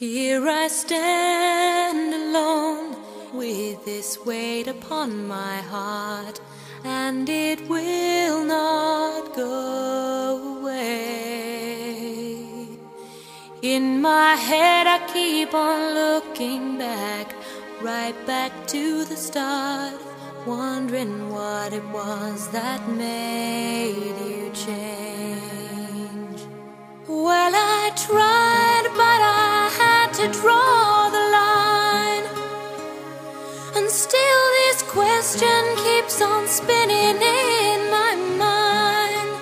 Here I stand alone with this weight upon my heart, and it will not go away. In my head I keep on looking back, right back to the start, wondering what it was that made you change. Well, I tried, but I had to draw the line, and still this question keeps on spinning in my mind.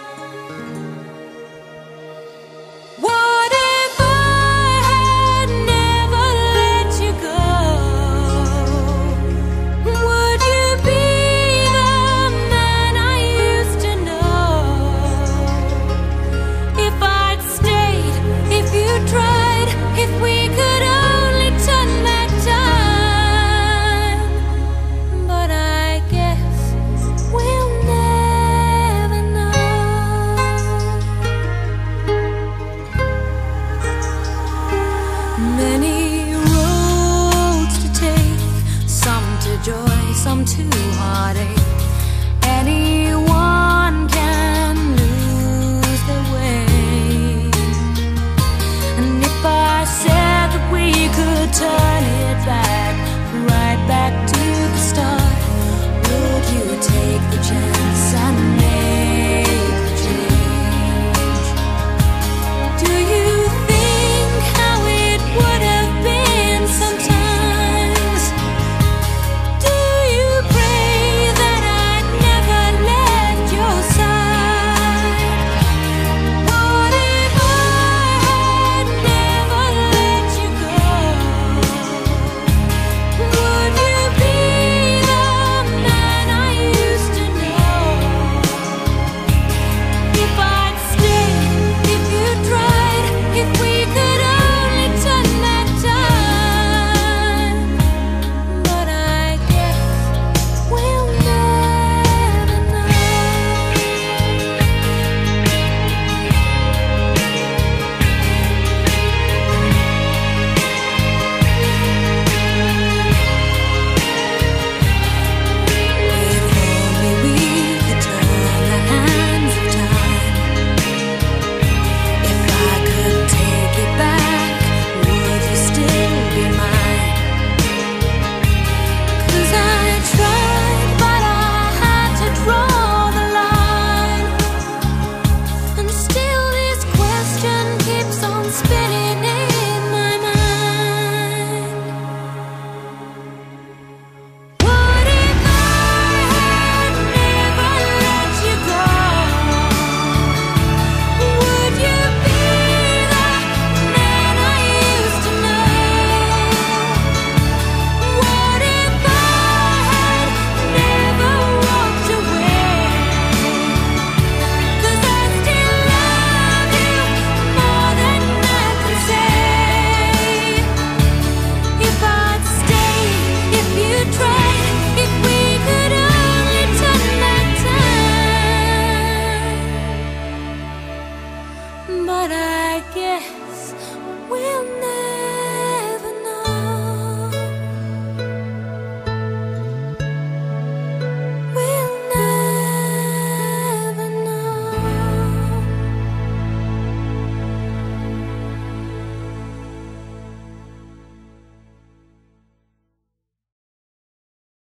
What if I had never let you go? Would you be the man I used to know? If I'd stayed, if you tried, if we could only turn back time. But I guess we'll never know. Many roads to take, some to joy, some to heartache. Anyone can lose their way. And if I said that we could turn it back, right back to the start, would you take the chance and make the change? Do you think how it would have been sometimes? Do you pray that I'd never left your side? What if I had never let you go? Would you be the man I used to know? If I'd stayed, if you tried, if we could only turn back time. But I guess we'll never know. If only we could turn the hands of time. If I could take it back, would you still be mine? 'Cause I tried, but I had to draw the line, and still this question keeps on spinning in my mind. What if I had never let you go? Would you be the man I used to know? What if I had never walked away? 'Cause I still love you more than I can say. If I'd stayed, if you tried, if we could only turn back time. But I guess